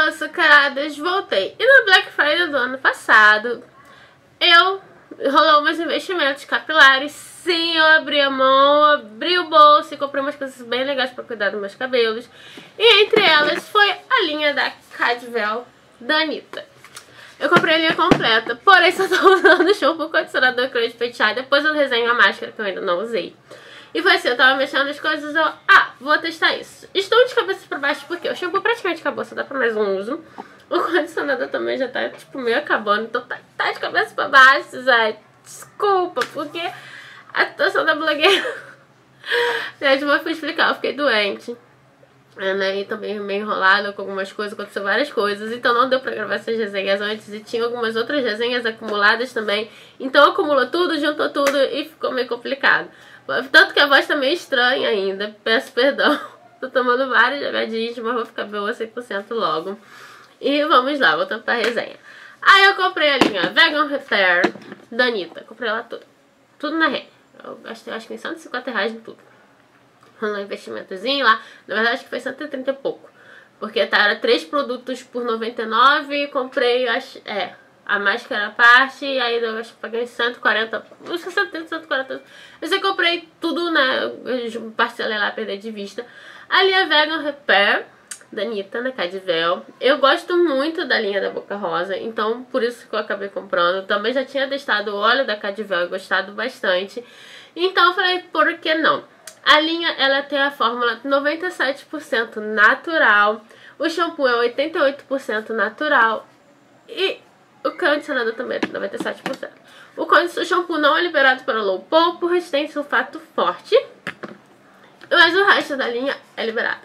açucaradas, voltei. E no Black Friday do ano passado, rolou meus investimentos capilares. Sim, eu abri a mão, abri o bolso e comprei umas coisas bem legais pra cuidar dos meus cabelos. E entre elas foi a linha da Cadvel da Anitta. Eu comprei a linha completa, porém só tô usando shampoo, condicionador e creme de pentear. Depois eu desenho a máscara que eu ainda não usei. E foi assim, eu tava mexendo as coisas, vou testar isso. Estou de cabeça pra baixo porque o shampoo praticamente acabou, só dá pra mais um uso. O condicionador também já tá, tipo, meio acabando, então tá de cabeça pra baixo, Zé. Desculpa, porque a situação da blogueira... Gente, eu vou explicar, eu fiquei doente. Né, e também meio enrolada com algumas coisas, aconteceu várias coisas, então não deu pra gravar essas resenhas antes e tinha algumas outras resenhas acumuladas também, então acumulou tudo, juntou tudo e ficou meio complicado. Tanto que a voz tá meio estranha ainda, peço perdão, tô tomando vários remedinhos, mas vou ficar boa 100% logo. E vamos lá, voltando pra resenha. Aí eu comprei a linha Vegan Repair da Anitta, comprei ela tudo na Renner. Eu gastei acho que R$150 em tudo. Um investimentozinho lá, na verdade acho que foi 130 e pouco, porque era 3 produtos por 99 e comprei a máscara à parte, e aí eu acho que paguei 140, 140, eu sei que comprei tudo, né, eu parcelei lá, perder de vista. Ali a Vegan Repair da Anitta, na Cadvel. Eu gosto muito da linha da Boca Rosa, então por isso que eu acabei comprando. Também já tinha testado o óleo da Cadvel e gostado bastante, então eu falei, por que não? A linha, ela tem a fórmula 97% natural, o shampoo é 88% natural e o condicionador também é 97%. O shampoo não é liberado para low poo, porque tem sulfato forte, mas o resto da linha é liberado.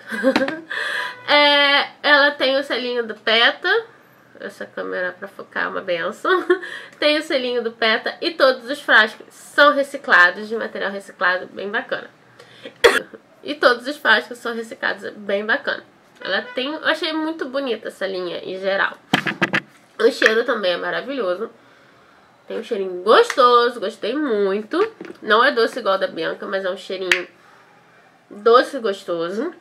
Ela tem o selinho do PETA, essa câmera para focar é uma benção. Tem o selinho do PETA e todos os frascos são reciclados, de material reciclado, bem bacana. E todos os frascos são reciclados, bem bacana. Eu achei muito bonita essa linha em geral. O cheiro também é maravilhoso. Tem um cheirinho gostoso, gostei muito. Não é doce igual da Bianca, mas é um cheirinho doce e gostoso.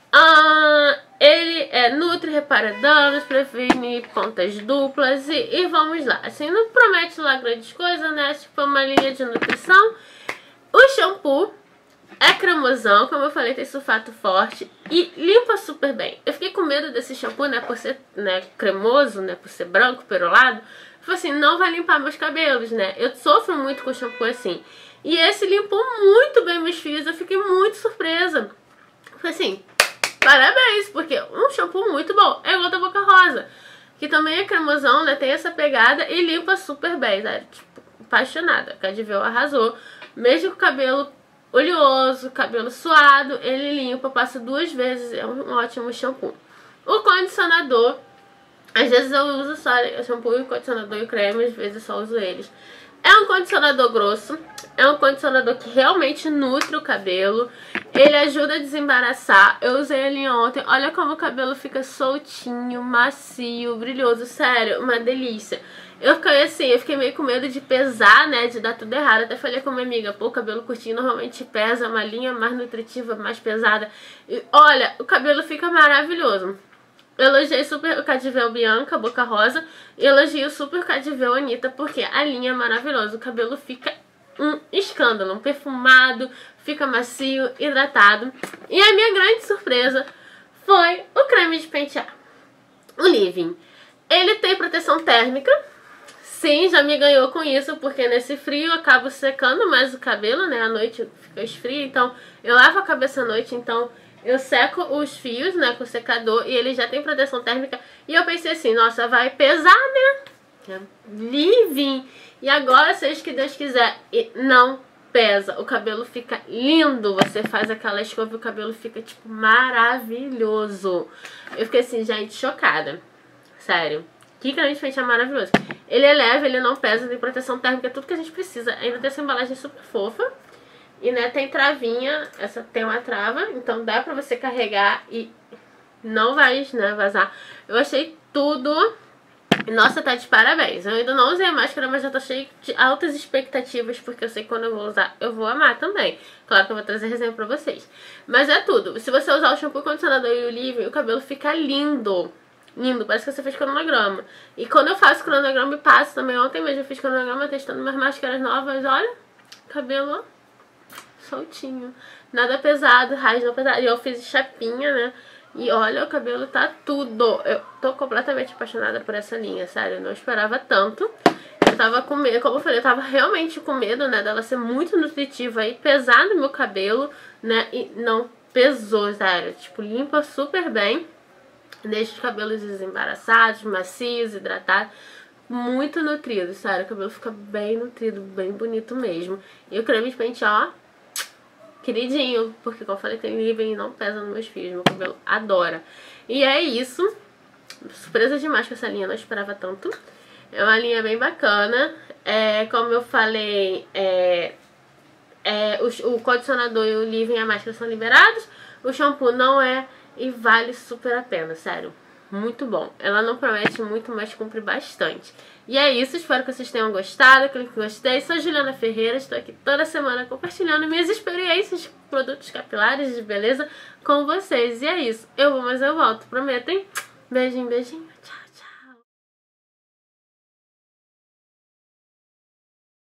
Ele nutre, repara danos, previne pontas duplas e vamos lá. Assim, não promete lá grandes coisas, né? Tipo, uma linha de nutrição. O shampoo é cremosão, como eu falei, tem sulfato forte e limpa super bem. Eu fiquei com medo desse shampoo, né, por ser cremoso, né, por ser branco, perolado. Falei assim, não vai limpar meus cabelos, né? Eu sofro muito com shampoo assim. E esse limpou muito bem meus fios, eu fiquei muito surpresa. Falei assim, parabéns, porque um shampoo muito bom. É igual da Boca Rosa, que também é cremosão, né, tem essa pegada e limpa super bem, né? Tipo, apaixonada. A Cadvel arrasou, mesmo com o cabelo oleoso, cabelo suado, ele limpa, passa 2 vezes, é um ótimo shampoo. O condicionador, às vezes eu uso só o shampoo e o condicionador e o creme, às vezes eu só uso eles. É um condicionador grosso, é um condicionador que realmente nutre o cabelo, ele ajuda a desembaraçar. Eu usei ele ontem, olha como o cabelo fica soltinho, macio, brilhoso, sério, uma delícia. Eu fiquei meio com medo de pesar, né, de dar tudo errado. Até falei com minha amiga, pô, o cabelo curtinho normalmente pesa, uma linha mais nutritiva, mais pesada. E olha, o cabelo fica maravilhoso. Eu elogiei super o Cadvel Bianca, Boca Rosa, e elogio super o Cadvel Anitta, porque a linha é maravilhosa. O cabelo fica um escândalo, um perfumado, fica macio, hidratado. E a minha grande surpresa foi o creme de pentear, o Living. Ele tem proteção térmica. Sim, já me ganhou com isso, porque nesse frio eu acabo secando mais o cabelo, né? À noite fica esfrio, então eu lavo a cabeça à noite, então eu seco os fios, né, com o secador, e ele já tem proteção térmica. E eu pensei assim, nossa, vai pesar, né? Living. E agora, seja que Deus quiser, e não pesa. O cabelo fica lindo. Você faz aquela escova e o cabelo fica, tipo, maravilhoso. Eu fiquei assim, gente, chocada. Sério. Que creme de pentear maravilhoso. Ele é leve, ele não pesa, tem proteção térmica, tudo que a gente precisa. Ainda tem essa embalagem super fofa. E, né, tem travinha, essa tem uma trava, então dá pra você carregar e não vai, né, vazar. Eu achei tudo. Nossa, tá de parabéns. Eu ainda não usei a máscara, mas já tô cheio de altas expectativas, porque eu sei que quando eu vou usar, eu vou amar também. Claro que eu vou trazer resenha pra vocês. Mas é tudo. Se você usar o shampoo, o condicionador e o Living, o cabelo fica lindo. lindo, parece que você fez cronograma. E quando eu faço cronograma e passo também, ontem mesmo eu fiz cronograma testando minhas máscaras novas, olha, cabelo ó, soltinho, nada pesado, raiz não pesado. E eu fiz chapinha, né? E olha, o cabelo tá tudo. Eu tô completamente apaixonada por essa linha, sério, eu não esperava tanto. Eu tava com medo, como eu falei, eu tava realmente com medo, né, dela ser muito nutritiva e pesar no meu cabelo, né, e não pesou, sério, tipo, limpa super bem, deixa os cabelos desembaraçados, macios, hidratados, muito nutrido, sério, o cabelo fica bem nutrido, bem bonito mesmo. E o creme de pentear, ó, queridinho, porque como eu falei, tem leave-in e não pesa nos meus fios, meu cabelo adora. E é isso, surpresa demais com essa linha, não esperava tanto. É uma linha bem bacana. Como eu falei, o condicionador e o leave-in e a máscara são liberados. O shampoo não é e vale super a pena, sério. Muito bom. Ela não promete muito, mas cumpre bastante. E é isso, espero que vocês tenham gostado. Clique em gostei. Sou Juliana Ferreira, estou aqui toda semana compartilhando minhas experiências com produtos capilares de beleza com vocês. E é isso. Eu vou, mas eu volto. Prometem? Beijinho, beijinho. Tchau.